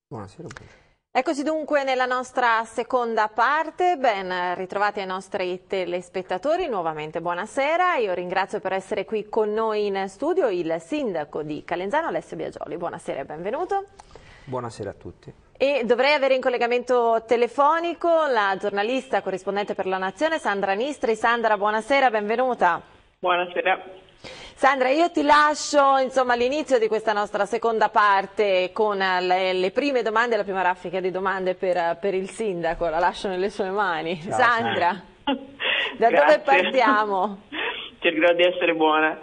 Buonasera. Eccoci dunque nella nostra seconda parte, ben ritrovati ai nostri telespettatori, nuovamente buonasera. Io ringrazio per essere qui con noi in studio il sindaco di Calenzano, Alessio Biagioli. Buonasera e benvenuto. Buonasera a tutti. E dovrei avere in collegamento telefonico la giornalista corrispondente per La Nazione, Sandra Nistri. Sandra, buonasera, benvenuta. Buonasera. Sandra, io ti lascio all'inizio di questa nostra seconda parte con le prime domande, la prima raffica di domande per il sindaco, la lascio nelle sue mani. Ciao, Sandra, da dove partiamo? Cercherò di essere buona.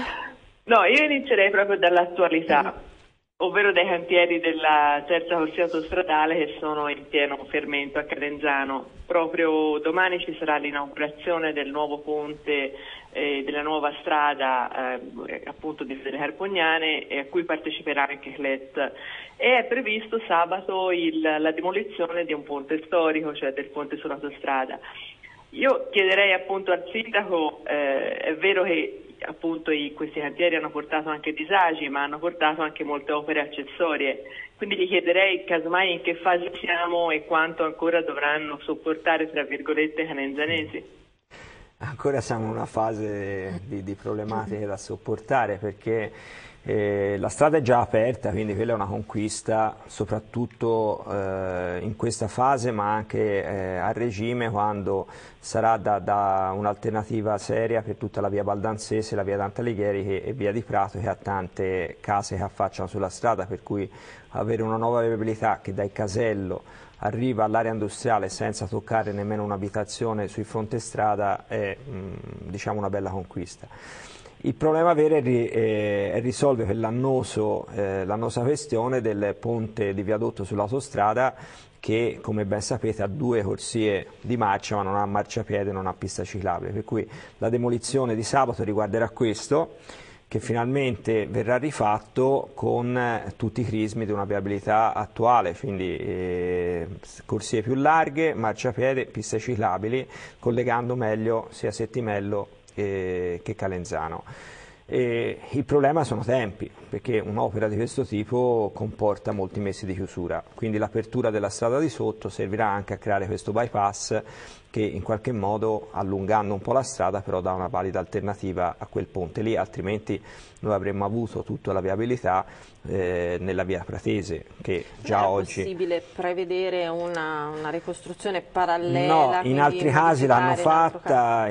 No, io inizierei proprio dall'attualità, ovvero dai cantieri della terza corsia autostradale che sono in pieno fermento a Calenzano. Proprio domani ci sarà l'inaugurazione del nuovo ponte della nuova strada appunto delle Carpognane, a cui parteciperà anche CLET, e è previsto sabato la demolizione di un ponte storico, cioè del ponte sull'autostrada. Io chiederei appunto al sindaco, è vero che appunto questi cantieri hanno portato anche disagi, ma hanno portato anche molte opere accessorie, quindi gli chiederei casomai in che fase siamo e quanto ancora dovranno sopportare, tra virgolette, i calenzanesi. Ancora siamo in una fase di problematiche da sopportare, perché la strada è già aperta, quindi quella è una conquista soprattutto in questa fase, ma anche a regime, quando sarà da un'alternativa seria per tutta la via Baldanzese, la via Dante Alighieri e via di Prato, che ha tante case che affacciano sulla strada, per cui avere una nuova viabilità che dal casello arriva all'area industriale senza toccare nemmeno un'abitazione sui fronte strada è diciamo una bella conquista. Il problema vero è risolvere l'annosa questione del ponte di viadotto sull'autostrada, che come ben sapete ha due corsie di marcia ma non ha marciapiede, non ha pista ciclabile, per cui la demolizione di sabato riguarderà questo, che finalmente verrà rifatto con tutti i crismi di una viabilità attuale, quindi corsie più larghe, marciapiede, piste ciclabili, collegando meglio sia Settimello che Calenzano. Il problema sono tempi, perché un'opera di questo tipo comporta molti mesi di chiusura, quindi l'apertura della strada di sotto servirà anche a creare questo bypass che in qualche modo, allungando un po' la strada, però dà una valida alternativa a quel ponte lì, altrimenti noi avremmo avuto tutta la viabilità nella via Pratese, che già oggi... È possibile prevedere una ricostruzione parallela? No, in altri casi l'hanno fatta,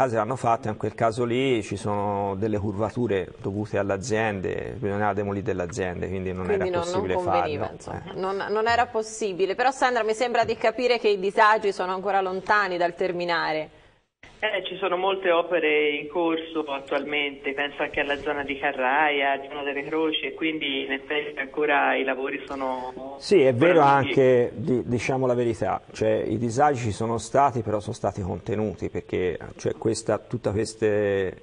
in quel caso lì ci sono delle curvature dovute alle aziende, bisognava demolire delle aziende, quindi non era possibile farlo. Non era possibile, però Sandra mi sembra di capire che i disagi sono ancora lontani dal terminare. Ci sono molte opere in corso attualmente, penso anche alla zona di Carraia, di Zona delle Croci, e quindi in effetti ancora i lavori sono... Sì, è vero anche, diciamo la verità, cioè i disagi ci sono stati, però sono stati contenuti, perché tutte queste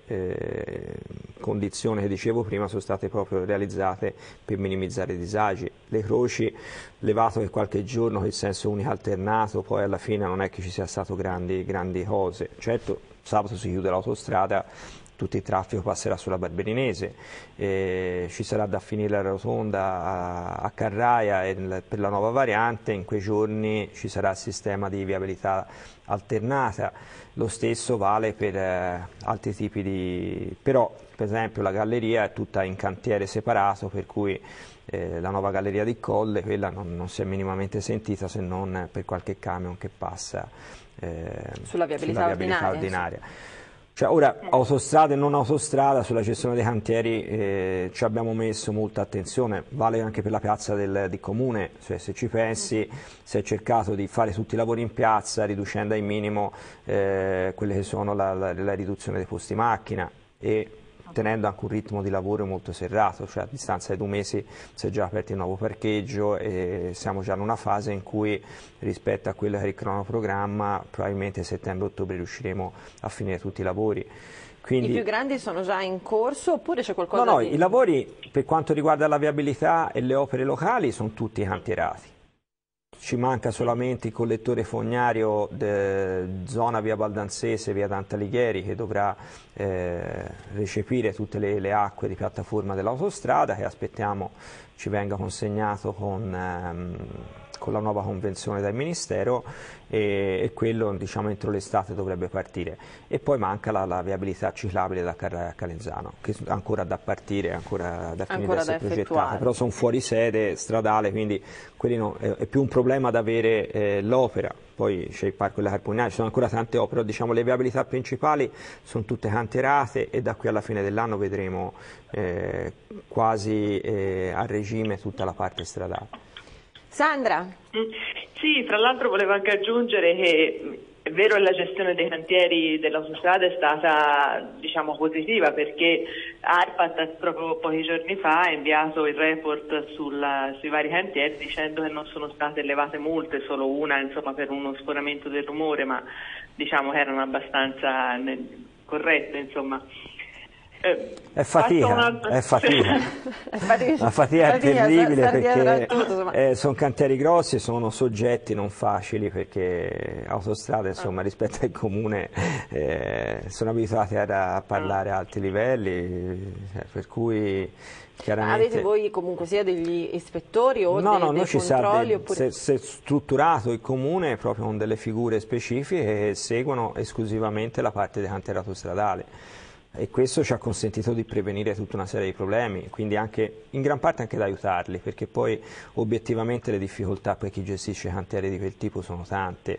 condizioni che dicevo prima sono state proprio realizzate per minimizzare i disagi. Le croci, levato per qualche giorno il senso unico alternato, poi alla fine non è che ci sia stato grandi cose. Certo, sabato si chiude l'autostrada, tutto il traffico passerà sulla Barberinese, ci sarà da finire la rotonda a Carraia per la nuova variante, in quei giorni ci sarà il sistema di viabilità alternata, lo stesso vale per altri tipi di... però per esempio la galleria è tutta in cantiere separato, per cui la nuova galleria di Colle, quella non si è minimamente sentita, se non per qualche camion che passa sulla viabilità ordinaria. Cioè, ora, autostrada e non autostrada, sulla gestione dei cantieri ci abbiamo messo molta attenzione, vale anche per la piazza di Comune, cioè, se ci pensi si è cercato di fare tutti i lavori in piazza riducendo al minimo quelle che sono la riduzione dei posti macchina e tenendo anche un ritmo di lavoro molto serrato, cioè a distanza di 2 mesi si è già aperto il nuovo parcheggio e siamo già in una fase in cui rispetto a quello che è il cronoprogramma probabilmente settembre-ottobre riusciremo a finire tutti i lavori. Quindi, i più grandi sono già in corso oppure c'è qualcosa No, i lavori per quanto riguarda la viabilità e le opere locali sono tutti cantierati. ci manca solamente il collettore fognario zona via Baldansese, via Dante Alighieri, che dovrà recepire tutte le acque di piattaforma dell'autostrada, che aspettiamo ci venga consegnato con la nuova convenzione dal Ministero, e quello, diciamo, entro l'estate dovrebbe partire. E poi manca la viabilità ciclabile da Carrara a Calenzano, che è ancora da partire, ancora da finire di essere progettata, però sono fuori sede stradale, quindi quelli è più un problema da avere l'opera. Poi c'è il Parco della Carpugnana, ci sono ancora tante opere, però diciamo le viabilità principali sono tutte cantierate, e da qui alla fine dell'anno vedremo quasi a regime tutta la parte stradale. Sandra? Sì, tra l'altro volevo anche aggiungere che è vero che la gestione dei cantieri dell'autostrada è stata, diciamo, positiva, perché ARPAT proprio pochi giorni fa ha inviato il report sui vari cantieri dicendo che non sono state elevate multe, solo una, insomma, per uno sforamento del rumore, ma diciamo che erano abbastanza corrette, insomma. È fatica, è fatica. La fatica è terribile, perché sono cantieri grossi e sono soggetti non facili, perché autostrade, insomma, rispetto al comune sono abituati a parlare a alti livelli, per cui chiaramente... Avete voi comunque sia degli ispettori o no, dei controlli? Oppure... Se è strutturato il comune proprio con delle figure specifiche che seguono esclusivamente la parte dei cantieri autostradali. E questo ci ha consentito di prevenire tutta una serie di problemi, quindi anche in gran parte anche da aiutarli, perché poi obiettivamente le difficoltà per chi gestisce cantieri di quel tipo sono tante,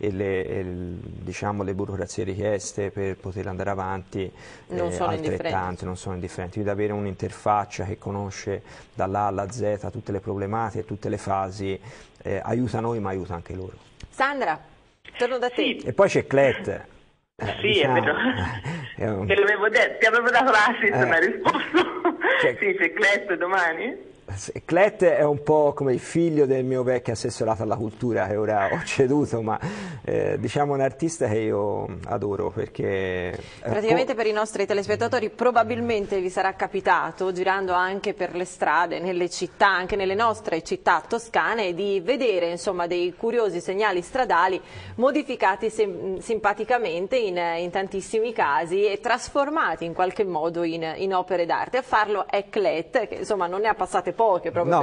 e diciamo, le burocrazie richieste per poter andare avanti altrettante, non sono indifferenti. Quindi avere un'interfaccia che conosce dall'A alla Z tutte le problematiche, tutte le fasi, aiuta noi ma aiuta anche loro. Sandra, torno da te. Sì. E poi c'è Clet. Sì, diciamo, è vero. Te l'avevo detto, ti avevo dato l'assist, ma hai risposto. Sì, c'è Clet domani? Clet è un po' come il figlio del mio vecchio assessorato alla cultura, che ora ho ceduto, ma diciamo un artista che io adoro, perché... Praticamente per i nostri telespettatori probabilmente vi sarà capitato, girando anche per le strade, nelle città, anche nelle nostre città toscane, di vedere, insomma, dei curiosi segnali stradali modificati simpaticamente in tantissimi casi e trasformati in qualche modo in opere d'arte. A farlo è Clet, che insomma non ne ha passate poche proprio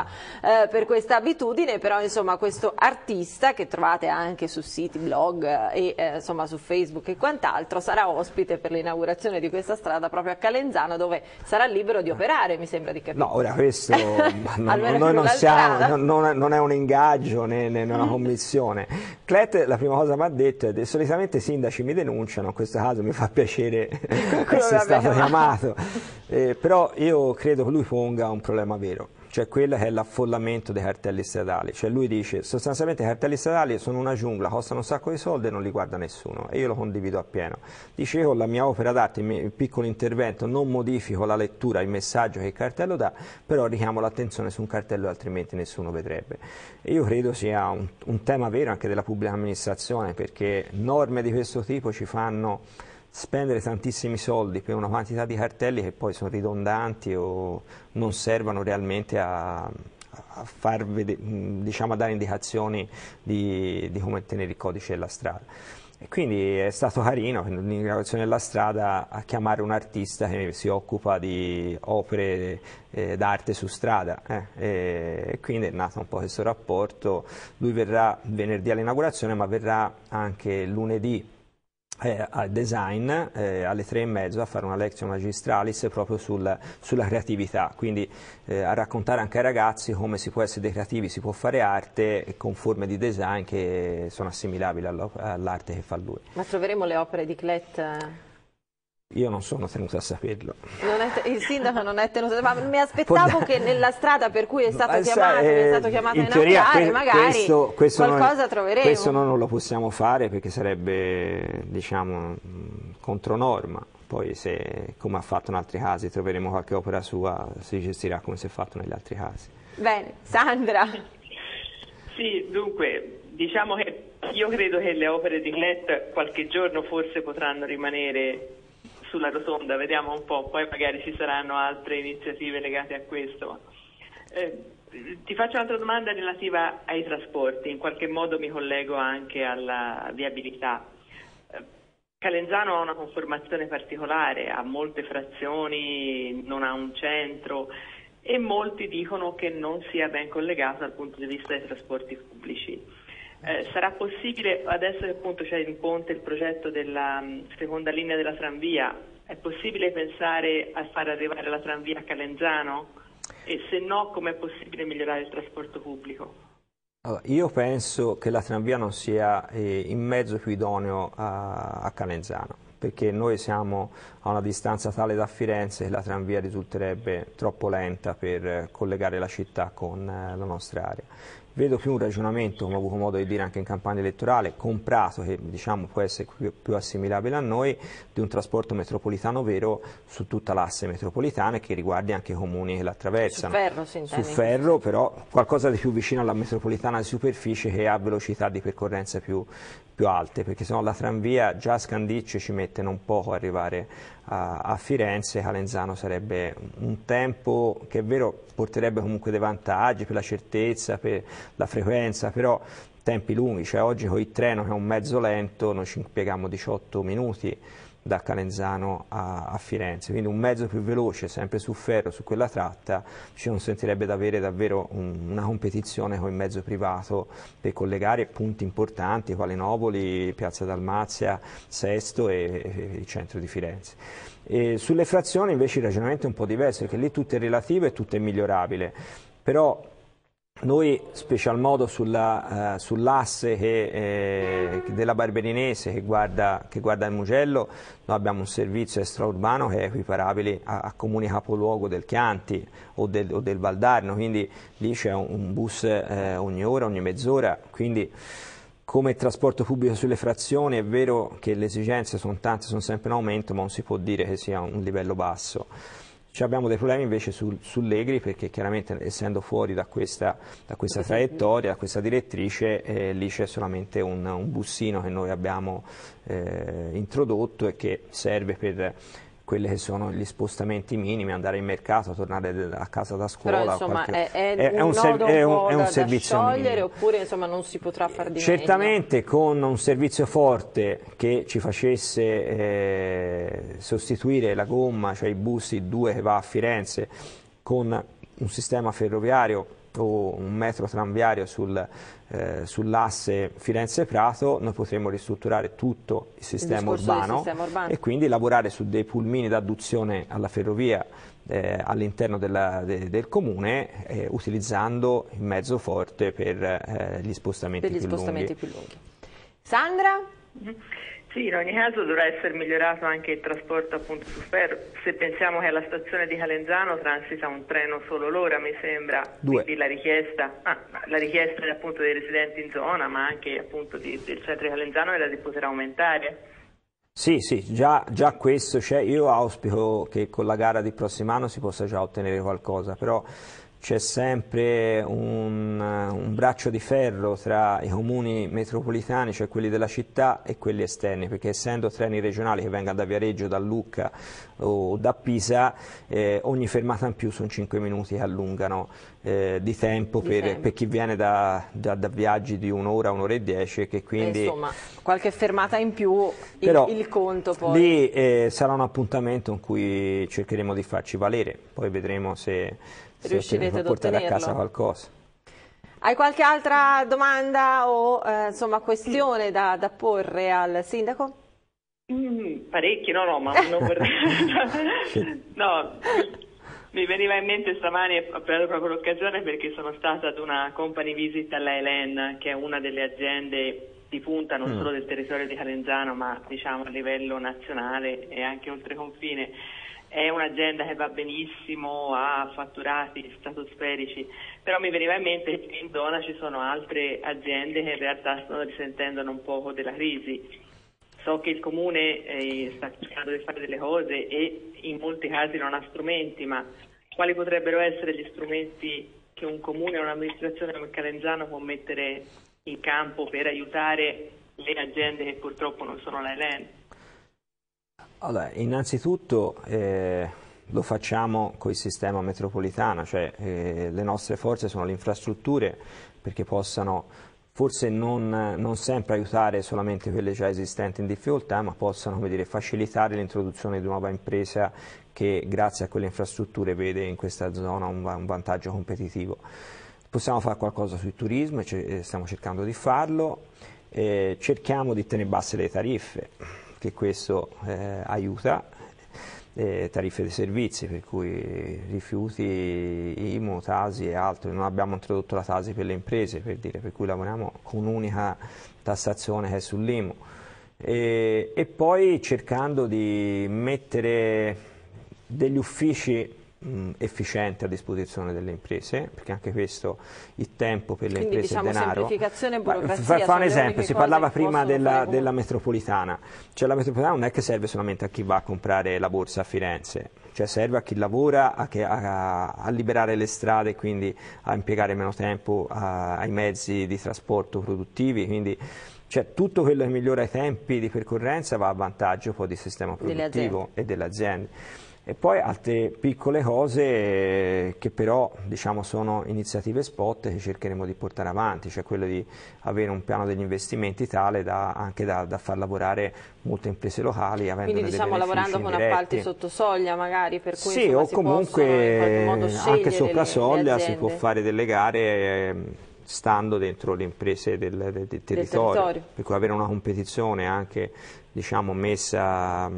per questa abitudine, però insomma questo artista, che trovate anche su siti, blog e insomma su Facebook e quant'altro, sarà ospite per l'inaugurazione di questa strada proprio a Calenzano, dove sarà libero di operare, mi sembra di capire. No, ora questo noi non siamo, non è un ingaggio né una commissione. Clet la prima cosa mi ha detto è: solitamente i sindaci mi denunciano, in questo caso mi fa piacere essere stato chiamato, però io credo che lui ponga un problema vero, cioè quello che è l'affollamento dei cartelli stradali. Cioè lui dice sostanzialmente i cartelli stradali sono una giungla, costano un sacco di soldi e non li guarda nessuno, e io lo condivido appieno. Dice: io con la mia opera d'arte, il mio piccolo intervento, non modifico la lettura, il messaggio che il cartello dà, però richiamo l'attenzione su un cartello che altrimenti nessuno vedrebbe. E io credo sia un tema vero anche della pubblica amministrazione, perché norme di questo tipo ci fanno spendere tantissimi soldi per una quantità di cartelli che poi sono ridondanti o non servono realmente a diciamo, a dare indicazioni di come tenere il codice della strada. E quindi è stato carino l'inaugurazione della strada a chiamare un artista che si occupa di opere d'arte su strada, e quindi è nato un po' questo rapporto. Lui verrà venerdì all'inaugurazione, ma verrà anche lunedì al design alle 3:30 a fare una lezione magistralis proprio sulla creatività, quindi a raccontare anche ai ragazzi come si può essere dei creativi, si può fare arte con forme di design che sono assimilabili all'arte che fa lui. Ma troveremo le opere di Clet? Io non sono tenuto a saperlo. Il sindaco non è tenuto, ma mi aspettavo che nella strada per cui è stato chiamato a inaugurare, magari qualcosa troveremo. Questo non lo possiamo fare perché sarebbe, diciamo, contronorma. Poi se, come ha fatto in altri casi, troveremo qualche opera sua, si gestirà come si è fatto negli altri casi. Bene, Sandra. Sì, dunque, diciamo che io credo che le opere di Clet qualche giorno forse potranno rimanere sulla rotonda, vediamo un po', poi magari ci saranno altre iniziative legate a questo. Ti faccio un'altra domanda relativa ai trasporti, in qualche modo mi collego anche alla viabilità. Calenzano ha una conformazione particolare, ha molte frazioni, non ha un centro e molti dicono che non sia ben collegato dal punto di vista dei trasporti pubblici. Sarà possibile, adesso che appunto c'è in ponte il progetto della seconda linea della tranvia, è possibile pensare a far arrivare la tranvia a Calenzano? E se no, com'è possibile migliorare il trasporto pubblico? Allora, io penso che la tranvia non sia il mezzo più idoneo a Calenzano, perché noi siamo a una distanza tale da Firenze che la tranvia risulterebbe troppo lenta per collegare la città con la nostra area. Vedo più un ragionamento, come ho avuto modo di dire anche in campagna elettorale, comprato, che diciamo può essere più assimilabile a noi, di un trasporto metropolitano vero su tutta l'asse metropolitana e che riguardi anche i comuni che la attraversano. Su ferro, si intende. Su ferro, però qualcosa di più vicino alla metropolitana di superficie che ha velocità di percorrenza più alte, perché sennò la tranvia già a Scandicci ci mette non poco a arrivare a Firenze. Calenzano sarebbe un tempo che è vero porterebbe comunque dei vantaggi per la certezza, per la frequenza, però tempi lunghi, cioè oggi con il treno che è un mezzo lento noi ci impieghiamo 18 minuti da Calenzano a Firenze, quindi un mezzo più veloce, sempre su ferro, su quella tratta, ci consentirebbe di avere davvero una competizione con il mezzo privato per collegare punti importanti quali Novoli, Piazza Dalmazia, Sesto e il centro di Firenze. E sulle frazioni invece il ragionamento è un po' diverso, perché lì tutto è relativo e tutto è migliorabile, però noi, special modo sull'asse della Barberinese che guarda il Mugello, noi abbiamo un servizio extraurbano che è equiparabile a comuni capoluogo del Chianti o del Valdarno, quindi lì c'è un bus ogni ora, ogni mezz'ora, quindi come trasporto pubblico sulle frazioni è vero che le esigenze sono tante, sono sempre in aumento, ma non si può dire che sia un livello basso. Abbiamo dei problemi invece sull'Egri, perché chiaramente essendo fuori da questa traiettoria, da questa direttrice, lì c'è solamente un bussino che noi abbiamo introdotto e che serve per quelli che sono gli spostamenti minimi, andare in mercato, tornare a casa da scuola. Però insomma è un servizio da sciogliere, minimo. oppure insomma non si potrà far di Certamente meglio. Con un servizio forte che ci facesse sostituire la gomma, cioè i bus, i due che va a Firenze, con un sistema ferroviario o un metro tranviario sull'asse Firenze-Prato, noi potremmo ristrutturare tutto il sistema urbano e quindi lavorare su dei pulmini d'adduzione alla ferrovia all'interno del comune, utilizzando il mezzo forte per gli spostamenti più lunghi. Sandra? Sì, in ogni caso dovrà essere migliorato anche il trasporto appunto su ferro. Se pensiamo che alla stazione di Calenzano transita un treno solo l'ora, mi sembra, quindi la richiesta appunto dei residenti in zona, ma anche appunto del centro di Calenzano era di poter aumentare. Sì, già questo c'è. Io auspico che con la gara di prossimo anno si possa già ottenere qualcosa, però c'è sempre un braccio di ferro tra i comuni metropolitani, cioè quelli della città, e quelli esterni, perché essendo treni regionali che vengano da Viareggio, da Lucca o da Pisa, ogni fermata in più sono 5 minuti che allungano di tempo per chi viene da viaggi di un'ora, un'ora e 10, che quindi... insomma, qualche fermata in più, però, il conto poi... Lì sarà un appuntamento in cui cercheremo di farci valere, poi vedremo se riuscirete ad portare ottenerlo. a casa qualcosa. Hai qualche altra domanda o insomma questione da porre al sindaco? Parecchi, no, ma non vorrei... No, mi veniva in mente stamani, ho preso proprio l'occasione perché sono stata ad una company visit alla Helen, che è una delle aziende di punta non solo del territorio di Calenzano, ma diciamo a livello nazionale e anche oltre confine. È un'azienda che va benissimo, ha fatturati stratosferici, però mi veniva in mente che in zona ci sono altre aziende che in realtà stanno risentendo un poco della crisi. So che il Comune sta cercando di fare delle cose e in molti casi non ha strumenti, ma quali potrebbero essere gli strumenti che un Comune o un'amministrazione come Calenzano può mettere in campo per aiutare le aziende che purtroppo non sono la Helen? Allora, innanzitutto lo facciamo con il sistema metropolitano, cioè le nostre forze sono le infrastrutture perché possano forse non sempre aiutare solamente quelle già esistenti in difficoltà, ma possano, come dire, facilitare l'introduzione di una nuova impresa che grazie a quelle infrastrutture vede in questa zona un vantaggio competitivo. Possiamo fare qualcosa sul turismo e stiamo cercando di farlo, cerchiamo di tenere basse le tariffe, che questo aiuta. Tariffe dei servizi, per cui rifiuti, IMU, Tasi e altro. Non abbiamo introdotto la Tasi per le imprese, per cui lavoriamo con un'unica tassazione che è sull'IMU, e poi cercando di mettere degli uffici efficienti a disposizione delle imprese, perché anche questo, il tempo per le Quindi, imprese diciamo, è denaro. semplificazione e burocrazia. Fa un esempio, si parlava prima della metropolitana. metropolitana, cioè la metropolitana non è che serve solamente a chi va a comprare la borsa a Firenze, cioè serve a chi lavora a liberare le strade e quindi a impiegare meno tempo ai mezzi di trasporto produttivi, quindi cioè, tutto quello che migliora i tempi di percorrenza va a vantaggio poi del sistema produttivo e delle aziende. E poi altre piccole cose che però, diciamo, sono iniziative spot che cercheremo di portare avanti, cioè quello di avere un piano degli investimenti tale anche da far lavorare molte imprese locali, quindi, diciamo, lavorando con appalti sotto soglia magari, per cui sì, insomma, o comunque modo anche sopra soglia le si può fare delle gare stando dentro le imprese del territorio, per cui avere una competizione anche, diciamo, messa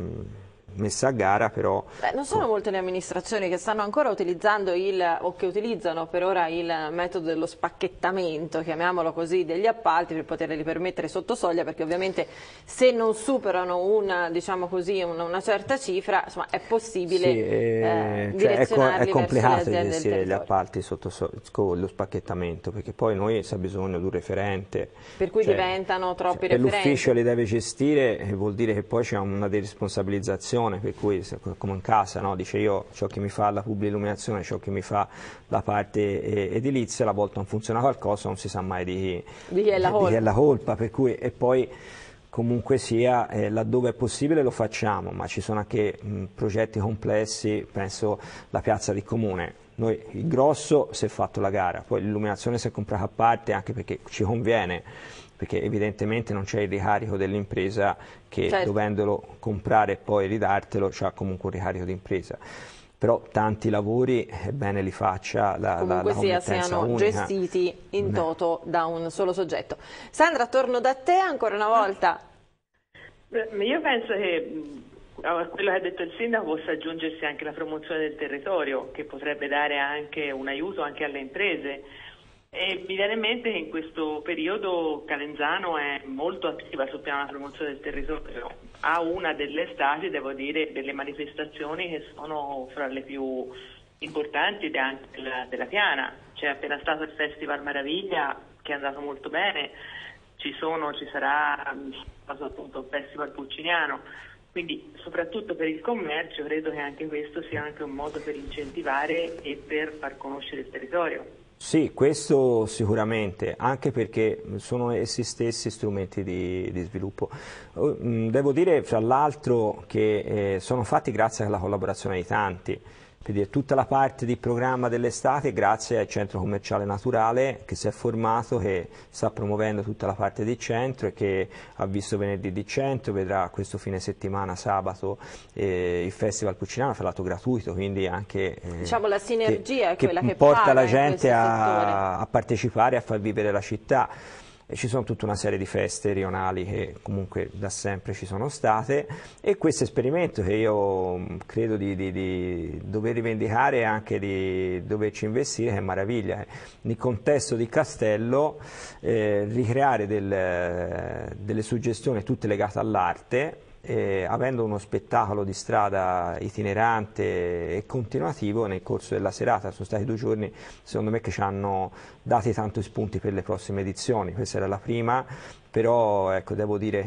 a gara, però. Non sono molte le amministrazioni che stanno ancora utilizzando o che utilizzano per ora il metodo dello spacchettamento, chiamiamolo così, degli appalti per poterli permettere sotto soglia, perché ovviamente se non superano diciamo così, una certa cifra, insomma, è possibile direzionarli è complicato verso le aziende gestire del gli appalti con lo spacchettamento, perché poi noi si ha bisogno di un referente. Per cui diventano troppi referenti. E l'ufficio li deve gestire, vuol dire che poi c'è una deresponsabilizzazione, per cui come in casa, no? Dice io c'ho chi mi fa la pubblica illuminazione, c'ho chi mi fa la parte edilizia, la volta non funziona qualcosa, non si sa mai di chi è la colpa, per cui, e poi comunque sia laddove è possibile lo facciamo, ma ci sono anche progetti complessi, penso la piazza di Comune. Noi il grosso si è fatto la gara, poi l'illuminazione si è comprata a parte anche perché ci conviene, perché evidentemente non c'è il ricarico dell'impresa che dovendolo comprare e poi ridartelo c'ha comunque un ricarico di impresa. Però tanti lavori è bene li faccia la committenza siano unica, gestiti in toto da un solo soggetto. Sandra, torno da te ancora una volta. Io penso che a quello che ha detto il sindaco possa aggiungersi anche la promozione del territorio, che potrebbe dare anche un aiuto anche alle imprese. E mi viene in mente che in questo periodo Calenzano è molto attiva sul piano della promozione del territorio. Ha una delle estati, devo dire, delle manifestazioni che sono fra le più importanti anche della Piana. C'è appena stato il Festival Maraviglia che è andato molto bene, ci sarà appunto il Festival Pucciniano. Quindi soprattutto per il commercio credo che anche questo sia anche un modo per incentivare e per far conoscere il territorio. Sì, questo sicuramente, anche perché sono essi stessi strumenti di sviluppo. Devo dire, fra l'altro, che sono fatti grazie alla collaborazione di tanti. Per dire, tutta la parte di programma dell'estate grazie al centro commerciale naturale che si è formato, che sta promuovendo tutta la parte di centro e che ha visto venerdì di centro, vedrà questo fine settimana sabato il Festival Pucciniano, fra l'altro gratuito, quindi anche diciamo la sinergia è quella che porta la gente a partecipare e a far vivere la città. E ci sono tutta una serie di feste rionali che comunque da sempre ci sono state, e questo esperimento che io credo di dover rivendicare e anche di doverci investire, che è meraviglia. Nel contesto di Castello ricreare delle suggestioni tutte legate all'arte, avendo uno spettacolo di strada itinerante e continuativo nel corso della serata. Sono stati 2 giorni secondo me che ci hanno dati tanti spunti per le prossime edizioni. Questa era la prima, però ecco, devo dire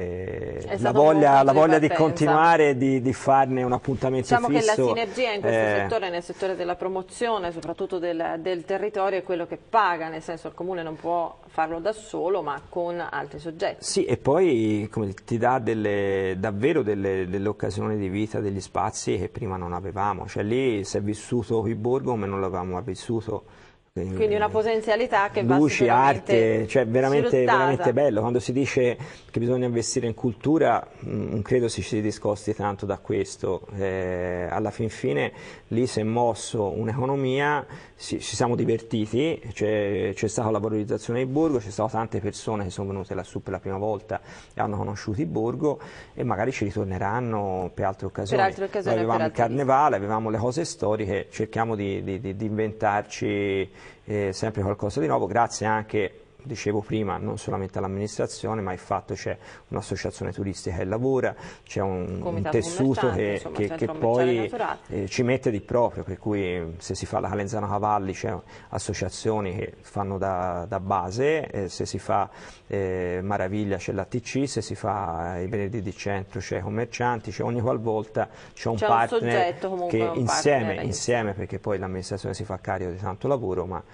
che la stato un voglia punto di partenza. continuare, di farne un appuntamento Diciamo che la fisso. sinergia in questo settore, nel settore della promozione, soprattutto del territorio, è quello che paga, nel senso il Comune non può farlo da solo, ma con altri soggetti. Sì, e poi ti dà davvero delle occasioni di vita, degli spazi che prima non avevamo, cioè lì si è vissuto qui Borgo come non l'avevamo mai vissuto. Quindi una potenzialità che va luci, sicuramente arte, cioè veramente sfruttata. bello. Quando si dice che bisogna investire in cultura, non credo si discosti tanto da questo. Alla fin fine lì si è mosso un'economia, ci siamo divertiti, c'è stata la valorizzazione di Borgo, c'è state tante persone che sono venute lassù per la prima volta e hanno conosciuto Borgo e magari ci ritorneranno per altre occasioni. Per altre occasioni, Noi avevamo per il altre carnevale, avevamo le cose storiche, cerchiamo di inventarci sempre qualcosa di nuovo, grazie anche, dicevo prima, non solamente all'amministrazione, ma il fatto c'è un'associazione turistica che lavora, c'è un tessuto che poi ci mette di proprio, per cui se si fa la Calenzano Cavalli c'è associazioni che fanno da base, se si fa Maraviglia c'è l'ATC, se si fa i Venerdì di Centro c'è i commercianti, c'è ogni qualvolta c'è un partner che insieme, perché poi l'amministrazione si fa carico di tanto lavoro, ma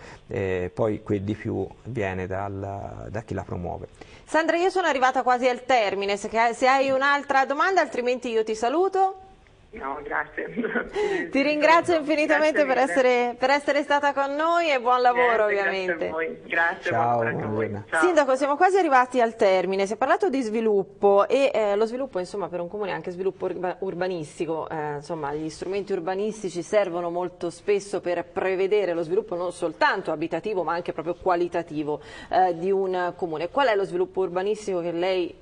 poi quel di più viene da chi la promuove. Sandra, io sono arrivata quasi al termine, se hai un'altra domanda, altrimenti io ti saluto. No, grazie. Ti ringrazio infinitamente per essere stata con noi e buon lavoro ovviamente. Grazie a voi. Grazie. Ciao, a voi. Ciao. Sindaco, siamo quasi arrivati al termine, si è parlato di sviluppo e lo sviluppo insomma per un comune è anche sviluppo urbanistico, insomma gli strumenti urbanistici servono molto spesso per prevedere lo sviluppo non soltanto abitativo ma anche proprio qualitativo di un comune. Qual è lo sviluppo urbanistico che lei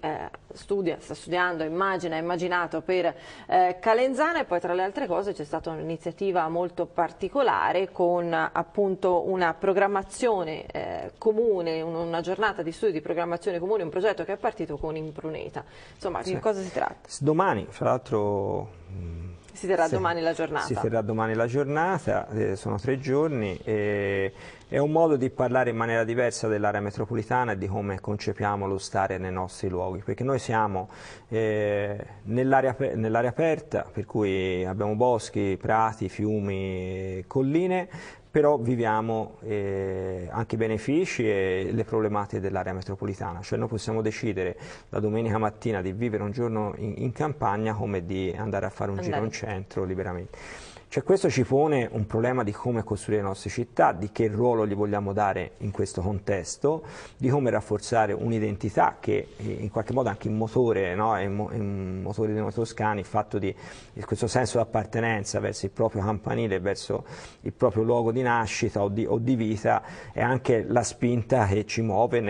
sta studiando, ha immaginato per Calenzano? E poi tra le altre cose c'è stata un'iniziativa molto particolare con appunto una programmazione comune, una giornata di studio di programmazione comune, un progetto che è partito con Impruneta. Insomma, di cosa si tratta? Domani, fra l'altro... Si terrà domani la giornata. Si terrà domani la giornata, sono 3 giorni, è un modo di parlare in maniera diversa dell'area metropolitana e di come concepiamo lo stare nei nostri luoghi, perché noi siamo nell'area aperta, per cui abbiamo boschi, prati, fiumi, colline, però viviamo anche i benefici e le problematiche dell'area metropolitana, cioè noi possiamo decidere la domenica mattina di vivere un giorno in campagna come di andare a fare un giro in centro liberamente. Cioè questo ci pone un problema di come costruire le nostre città, di che ruolo gli vogliamo dare in questo contesto, di come rafforzare un'identità che in qualche modo anche il motore, no? È un motore di noi toscani, il fatto di questo senso di appartenenza verso il proprio campanile, verso il proprio luogo di nascita o di vita, è anche la spinta che ci muove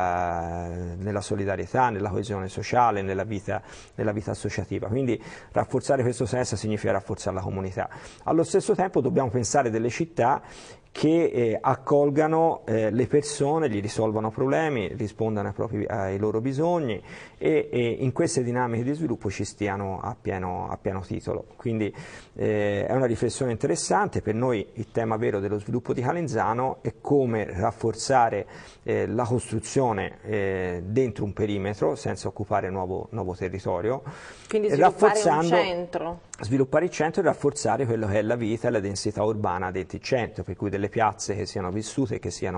nella solidarietà, nella coesione sociale, nella vita associativa. Quindi rafforzare questo senso significa rafforzare la comunità. Allo stesso tempo dobbiamo pensare delle città che accolgano le persone, gli risolvano problemi, rispondano ai loro bisogni e in queste dinamiche di sviluppo ci stiano a pieno titolo. Quindi è una riflessione interessante. Per noi il tema vero dello sviluppo di Calenzano è come rafforzare la costruzione dentro un perimetro senza occupare nuovo territorio. Quindi sviluppare il centro e rafforzare quello che è la vita e la densità urbana dentro il centro, per cui delle piazze che siano vissute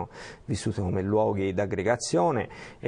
come luoghi d'aggregazione,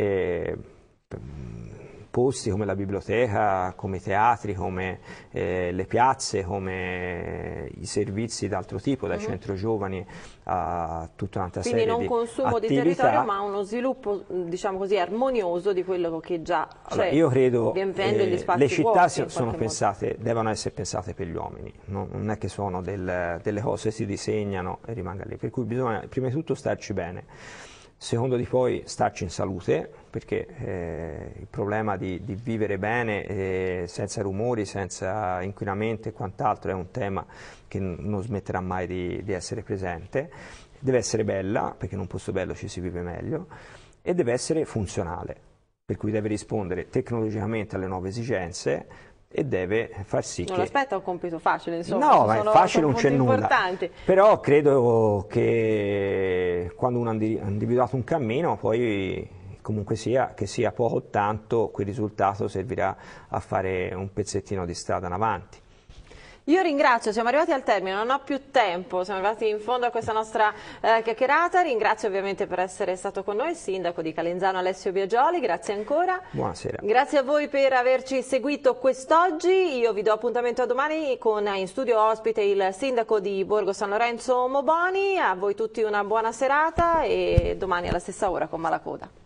posti come la biblioteca, come i teatri, come le piazze, come i servizi d'altro tipo, dai centro giovani a tutta un'altra serie di attività. Quindi non consumo di territorio, ma uno sviluppo, diciamo così, armonioso di quello che già c'è. Allora, io credo che le città devono essere pensate per gli uomini, non è che sono delle cose che si disegnano e rimangano lì, per cui bisogna prima di tutto starci bene. Secondo di poi starci in salute, perché il problema di vivere bene senza rumori, senza inquinamento e quant'altro è un tema che non smetterà mai di essere presente. Deve essere bella, perché in un posto bello ci si vive meglio, e deve essere funzionale, per cui deve rispondere tecnologicamente alle nuove esigenze e deve far sì non aspetta un compito facile, insomma. No, ma è facile, non c'è nulla. Però credo che quando uno ha individuato un cammino, poi comunque sia, che sia poco o tanto, quel risultato servirà a fare un pezzettino di strada in avanti. Io ringrazio, siamo arrivati al termine, non ho più tempo, siamo arrivati in fondo a questa nostra chiacchierata. Ringrazio ovviamente per essere stato con noi il sindaco di Calenzano Alessio Biagioli, grazie ancora. Buonasera. Grazie a voi per averci seguito quest'oggi, io vi do appuntamento a domani con in studio ospite il sindaco di Borgo San Lorenzo Moboni. A voi tutti una buona serata e domani alla stessa ora con Malacoda.